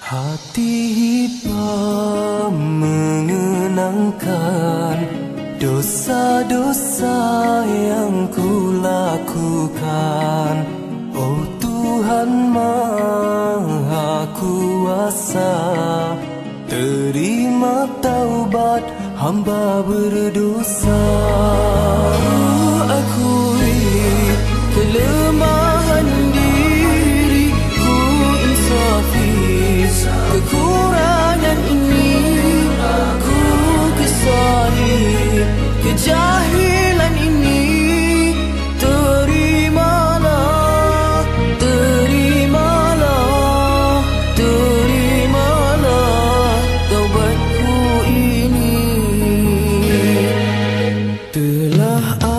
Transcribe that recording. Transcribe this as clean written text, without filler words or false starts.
Hati hibah mengenangkan dosa-dosa yang ku lakukan. Oh Tuhan Maha Kuasa, terima taubat hamba berdosa. Akui kelemahan diri, ku insafi kekurangan ini, aku kesali kejahilan ini. Terimalah, terimalah, terimalah taubatku ini. Telah